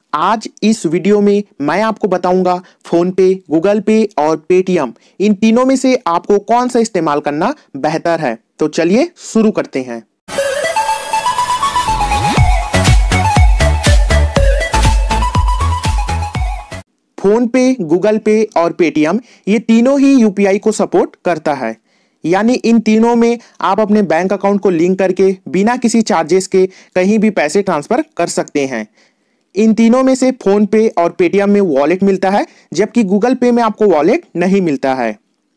आज इस वीडियो में मैं आपको बताऊंगा फोन पे, गूगल पे और पेटीएम इन तीनों में से आपको कौन सा इस्तेमाल करना बेहतर है। तो चलिए शुरू करते हैं। फोन पे, गूगल पे और पेटीएम ये तीनों ही यूपीआई को सपोर्ट करता है। यानी इन तीनों में आप अपने बैंक अकाउंट को लिंक करके बिना किसी चार्जेस के कहीं भी पैसे ट्रांसफर कर सकते हैं। इन तीनों में से फोन पे और पेटीएम में वॉलेट मिलता है, जबकि गूगल पे में आपको वॉलेट नहीं मिलता है।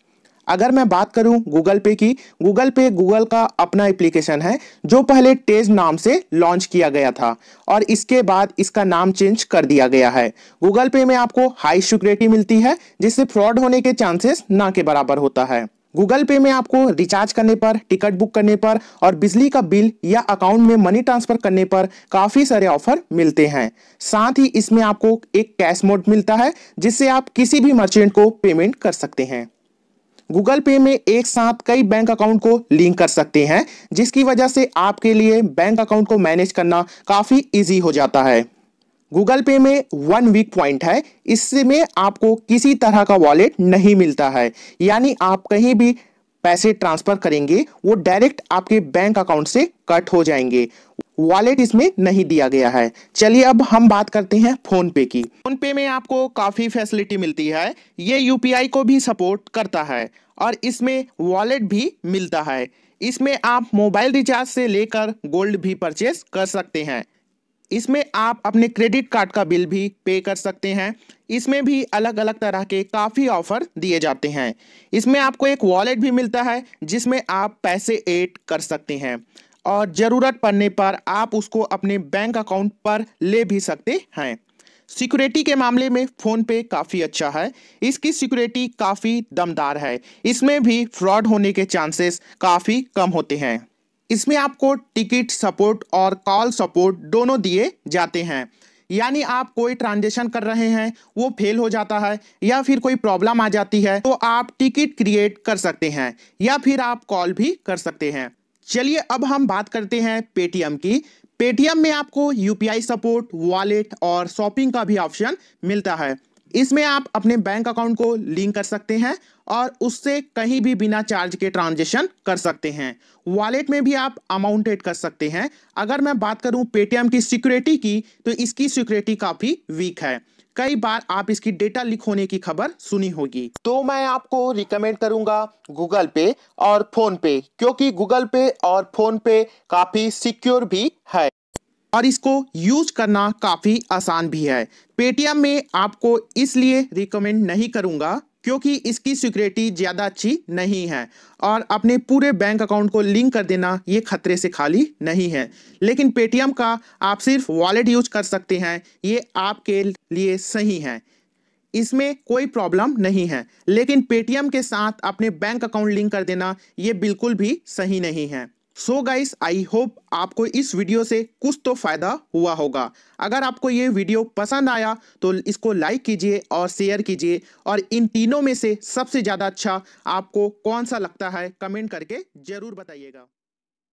अगर मैं बात करूं गूगल पे की, गूगल पे गूगल का अपना एप्लीकेशन है जो पहले तेज नाम से लॉन्च किया गया था और इसके बाद इसका नाम चेंज कर दिया गया है। गूगल पे में आपको हाई सिक्योरिटी मिलती है, जिससे फ्रॉड होने के चांसेस ना के बराबर होता है। गूगल पे में आपको रिचार्ज करने पर, टिकट बुक करने पर और बिजली का बिल या अकाउंट में मनी ट्रांसफर करने पर काफी सारे ऑफर मिलते हैं। साथ ही इसमें आपको एक कैश मोड मिलता है, जिससे आप किसी भी मर्चेंट को पेमेंट कर सकते हैं। गूगल पे में एक साथ कई बैंक अकाउंट को लिंक कर सकते हैं, जिसकी वजह से आपके लिए बैंक अकाउंट को मैनेज करना काफी इजी हो जाता है। गूगल पे में वन वीक पॉइंट है, इसमें आपको किसी तरह का वॉलेट नहीं मिलता है। यानी आप कहीं भी पैसे ट्रांसफर करेंगे वो डायरेक्ट आपके बैंक अकाउंट से कट हो जाएंगे। वॉलेट इसमें नहीं दिया गया है। चलिए अब हम बात करते हैं फोन पे की। फोन पे में आपको काफी फैसिलिटी मिलती है। ये यूपीआई को भी सपोर्ट करता है और इसमें वॉलेट भी मिलता है। इसमें आप मोबाइल रिचार्ज से लेकर गोल्ड भी परचेस कर सकते हैं। इसमें आप अपने क्रेडिट कार्ड का बिल भी पे कर सकते हैं। इसमें भी अलग अलग तरह के काफ़ी ऑफर दिए जाते हैं। इसमें आपको एक वॉलेट भी मिलता है, जिसमें आप पैसे ऐड कर सकते हैं और ज़रूरत पड़ने पर आप उसको अपने बैंक अकाउंट पर ले भी सकते हैं। सिक्योरिटी के मामले में फ़ोन पे काफ़ी अच्छा है। इसकी सिक्योरिटी काफ़ी दमदार है। इसमें भी फ्रॉड होने के चांसेस काफ़ी कम होते हैं। इसमें आपको टिकट सपोर्ट और कॉल सपोर्ट दोनों दिए जाते हैं। यानी आप कोई ट्रांजेक्शन कर रहे हैं, वो फेल हो जाता है या फिर कोई प्रॉब्लम आ जाती है, तो आप टिकट क्रिएट कर सकते हैं या फिर आप कॉल भी कर सकते हैं। चलिए अब हम बात करते हैं पेटीएम की। पेटीएम में आपको यूपीआई सपोर्ट, वॉलेट और शॉपिंग का भी ऑप्शन मिलता है। इसमें आप अपने बैंक अकाउंट को लिंक कर सकते हैं और उससे कहीं भी बिना चार्ज के ट्रांजेक्शन कर सकते हैं। वॉलेट में भी आप अमाउंट ऐड कर सकते हैं। अगर मैं बात करूं पेटीएम की सिक्योरिटी की, तो इसकी सिक्योरिटी काफ़ी वीक है। कई बार आप इसकी डेटा लीक होने की खबर सुनी होगी। तो मैं आपको रिकमेंड करूंगा गूगल पे और फोन पे, क्योंकि गूगल पे और फोन पे काफ़ी सिक्योर भी है और इसको यूज करना काफ़ी आसान भी है। पेटीएम में आपको इसलिए रिकमेंड नहीं करूंगा क्योंकि इसकी सिक्योरिटी ज़्यादा अच्छी नहीं है और अपने पूरे बैंक अकाउंट को लिंक कर देना ये खतरे से खाली नहीं है। लेकिन पेटीएम का आप सिर्फ वॉलेट यूज कर सकते हैं, ये आपके लिए सही है। इसमें कोई प्रॉब्लम नहीं है। लेकिन पेटीएम के साथ अपने बैंक अकाउंट लिंक कर देना ये बिल्कुल भी सही नहीं है। सो गाइस, आई होप आपको इस वीडियो से कुछ तो फायदा हुआ होगा। अगर आपको ये वीडियो पसंद आया तो इसको लाइक कीजिए और शेयर कीजिए, और इन तीनों में से सबसे ज़्यादा अच्छा आपको कौन सा लगता है कमेंट करके ज़रूर बताइएगा।